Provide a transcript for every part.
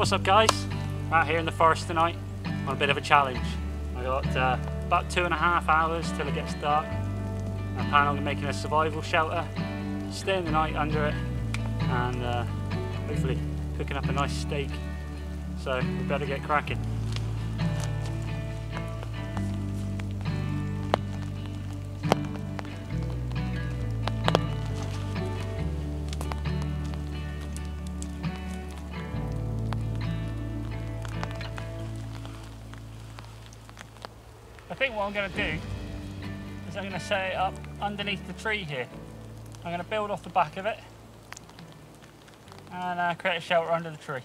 What's up guys? I'm out here in the forest tonight on a bit of a challenge. I got about 2.5 hours till it gets dark. I plan on making a survival shelter, staying the night under it and hopefully cooking up a nice steak. So we better get cracking. I think what I'm going to do is I'm going to set it up underneath the tree here. I'm going to build off the back of it and create a shelter under the tree.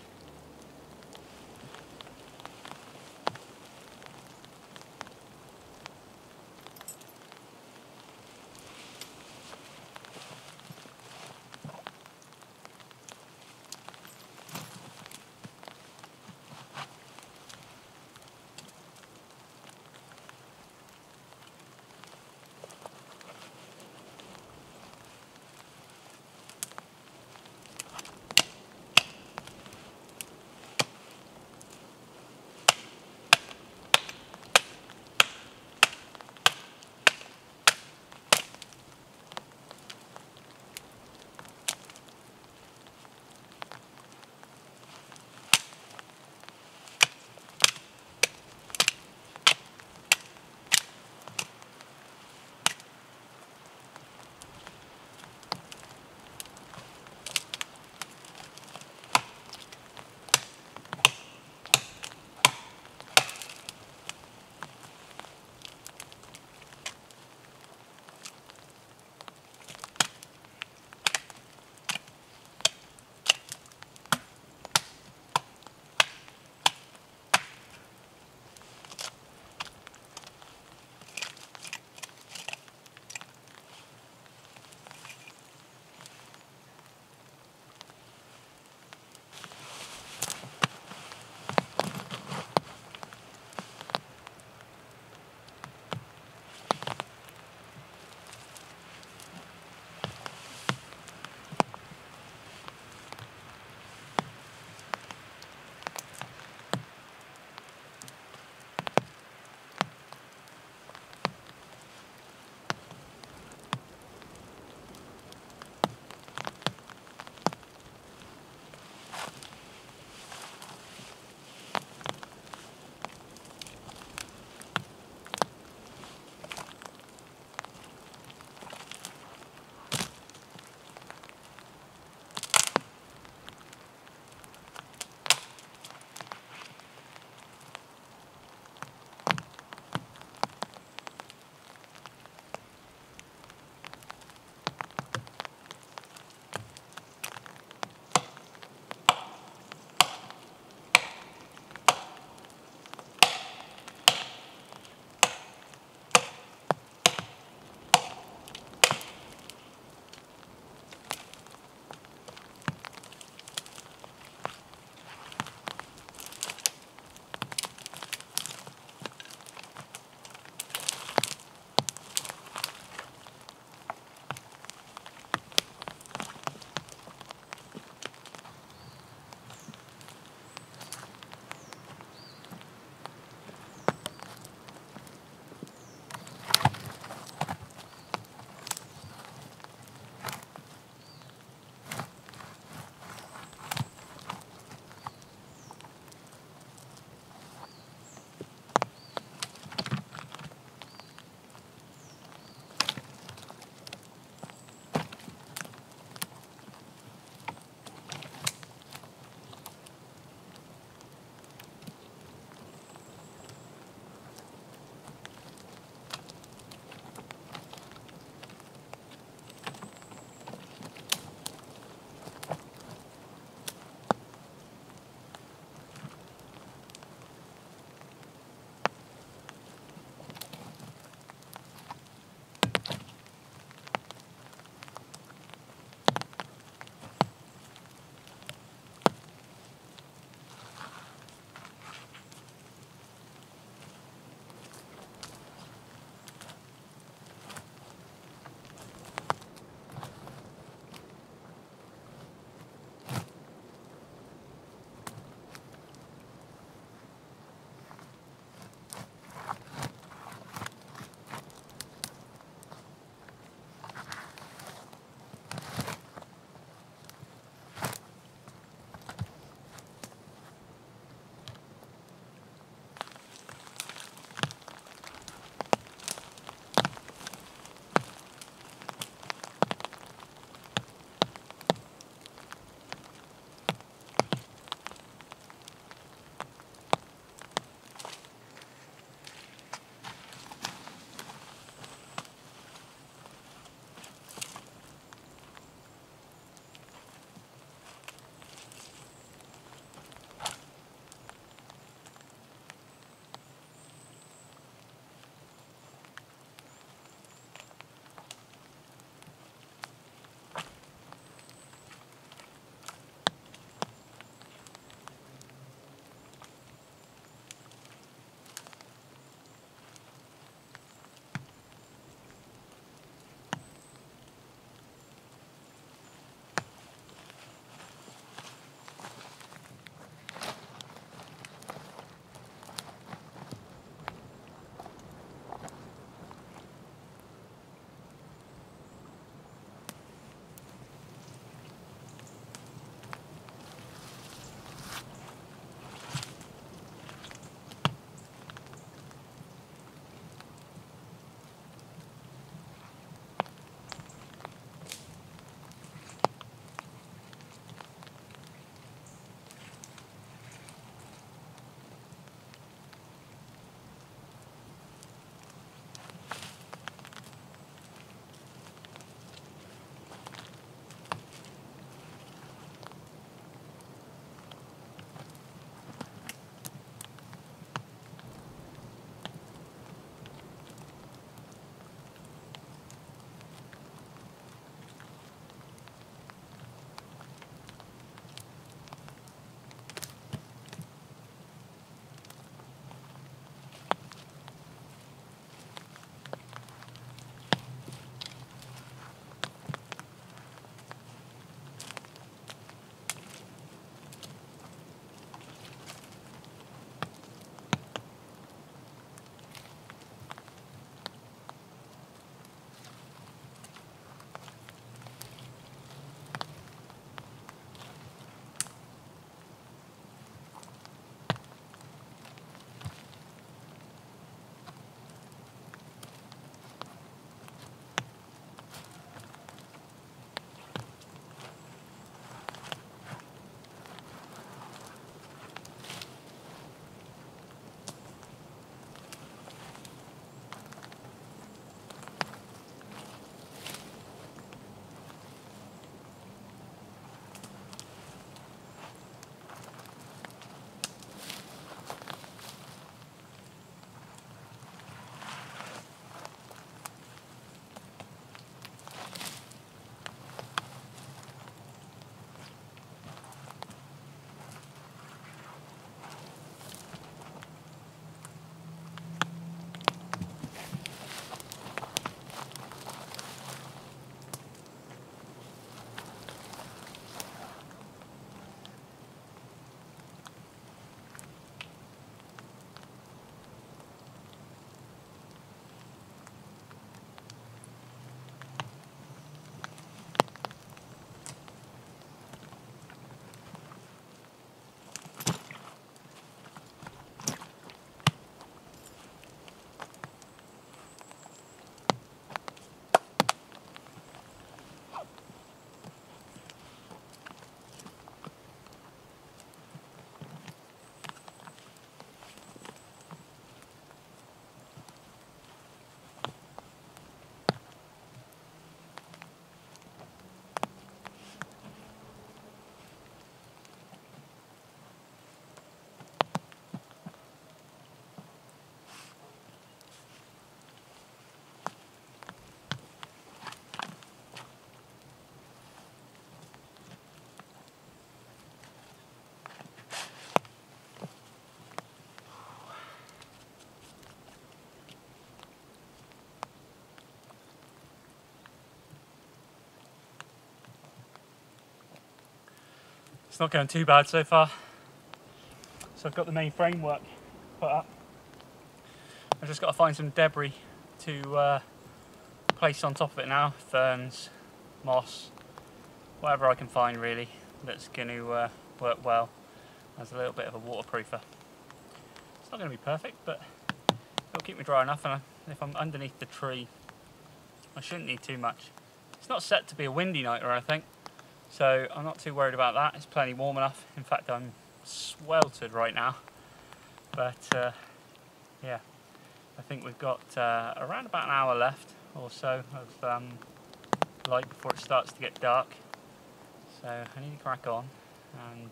It's not going too bad so far. So I've got the main framework put up. I've just got to find some debris to place on top of it now. Ferns, moss, whatever I can find really that's going to work well as a little bit of a waterproofer. It's not going to be perfect, but it'll keep me dry enough, and if I'm underneath the tree I shouldn't need too much. It's not set to be a windy night or anything, so I'm not too worried about that. It's plenty warm enough. In fact, I'm sweltered right now, but yeah, I think we've got around about an hour left or so of light before it starts to get dark, so I need to crack on and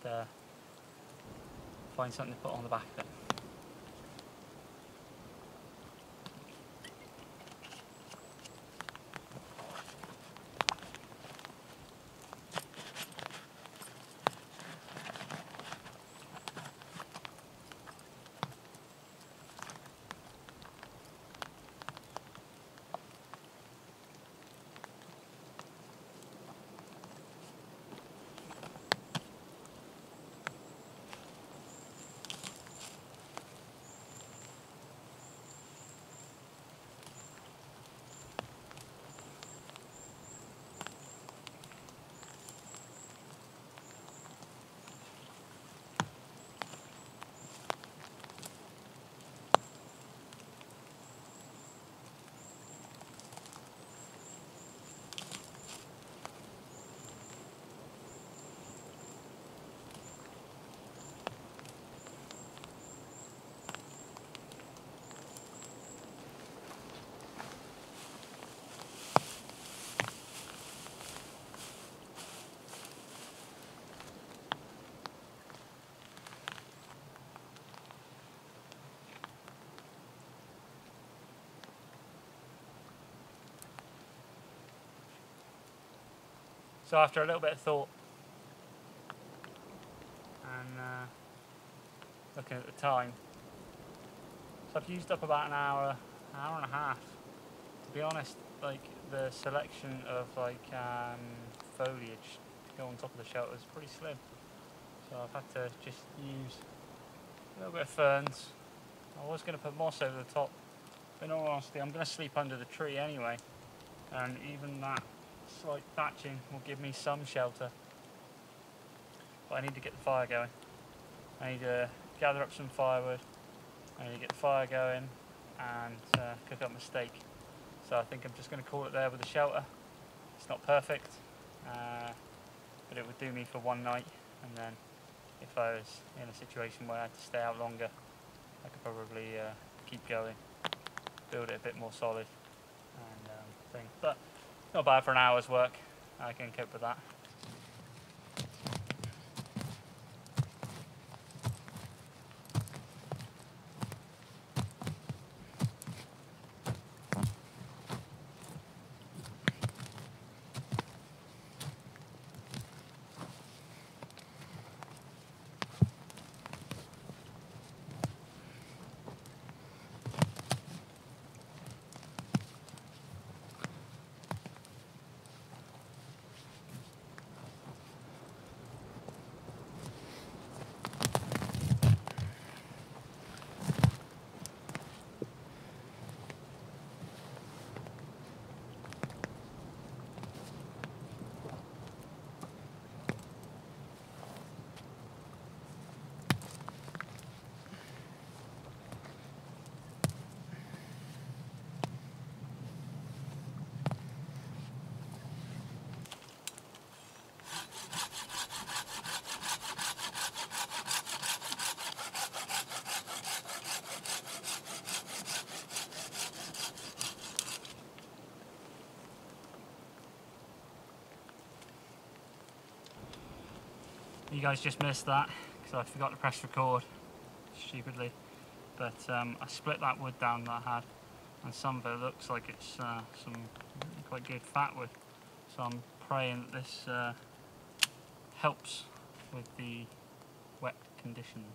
find something to put on the back of it. So after a little bit of thought and looking at the time, so I've used up about an hour and a half. To be honest, like the selection of foliage to go on top of the shelter is pretty slim. So I've had to just use a little bit of ferns. I was going to put moss over the top, but in all honesty I'm going to sleep under the tree anyway, and even that slight thatching will give me some shelter. But I need to get the fire going. I need to gather up some firewood, I need to get the fire going and cook up my steak. So I think I'm just going to call it there with the shelter. It's not perfect, but it would do me for one night, and then if I was in a situation where I had to stay out longer, I could probably keep going, build it a bit more solid and thing. But not bad for an hour's work. I can cope with that. You guys just missed that because I forgot to press record stupidly, but I split that wood down that I had, and some of it looks like it's some quite good fat wood, so I'm praying that this helps with the wet conditions.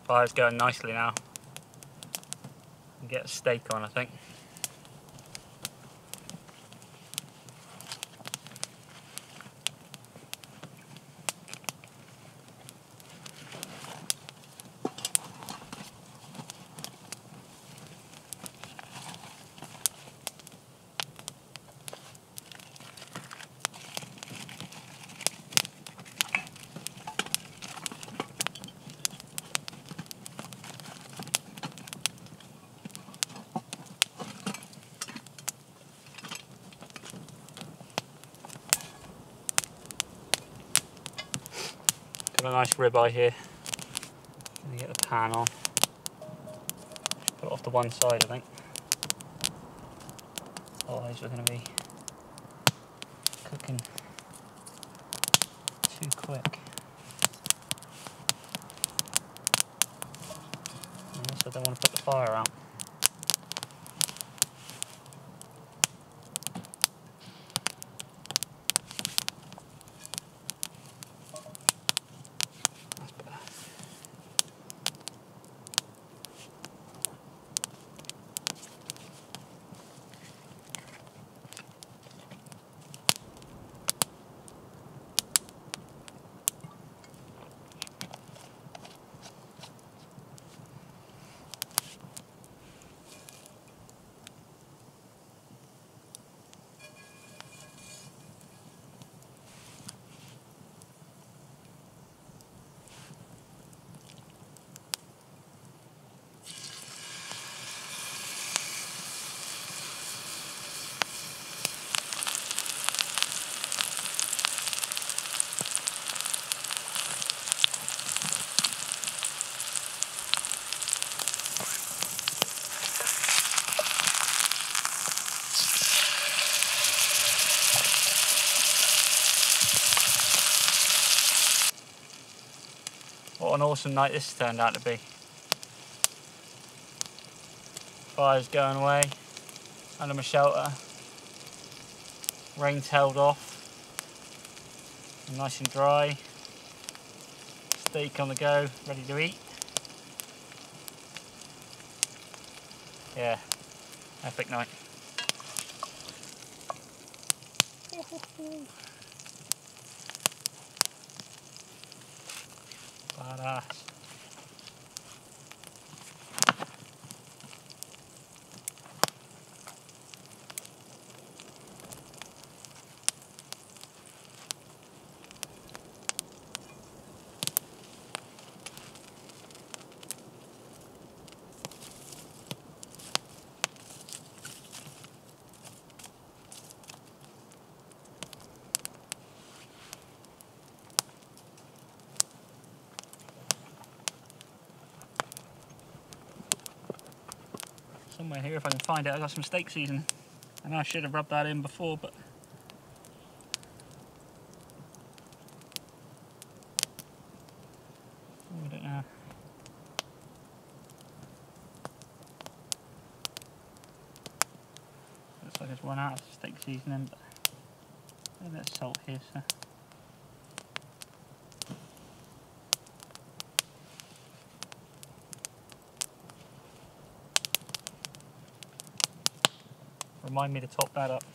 Fire's going nicely now. Get a steak on, I think. Got a nice ribeye here. Let me get the pan on. Just put it off to one side, I think. Otherwise we're going to be cooking too quick. And also don't want to put the fire out. That's better. What an awesome night this turned out to be. Fire's going away, under my shelter. Rain's held off. Nice and dry. Steak on the go, ready to eat. Yeah, epic night. Badass. Somewhere here, if I can find it, I got some steak seasoning. I know I should have rubbed that in before, but I don't know. Looks like it's run out of steak seasoning, but a bit of salt here, so. Remind me to top that up.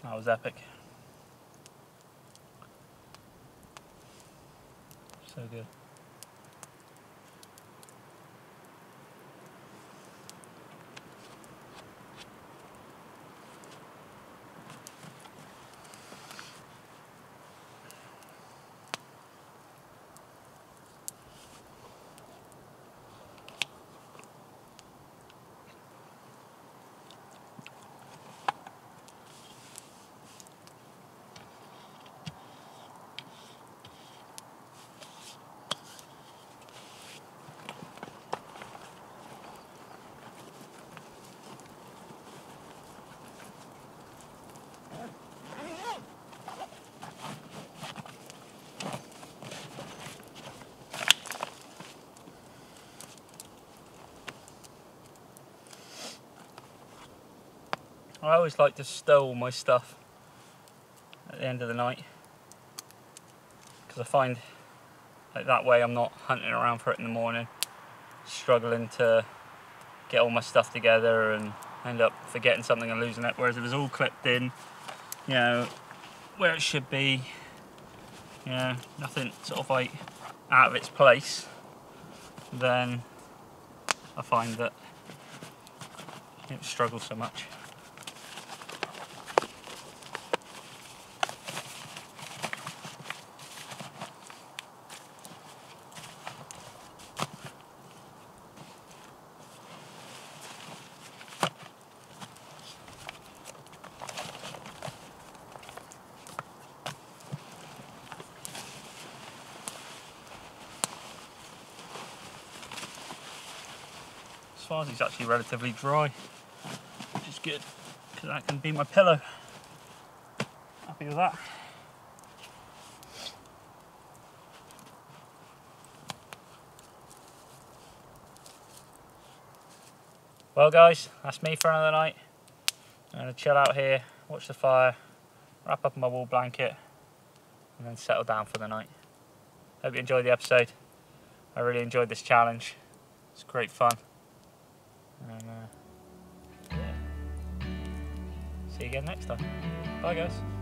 That was epic. So good. I always like to stow all my stuff at the end of the night, because I find like that way I'm not hunting around for it in the morning, struggling to get all my stuff together and end up forgetting something and losing it. Whereas if it's all clipped in, you know, where it should be, you know, nothing sort of like out of its place, then I find that I don't struggle so much. It's actually relatively dry, which is good, because that can be my pillow. Happy with that. Well guys, that's me for another night. I'm going to chill out here, watch the fire, wrap up in my wool blanket, and then settle down for the night. Hope you enjoyed the episode. I really enjoyed this challenge. It's great fun. And yeah. See you again next time. Bye guys.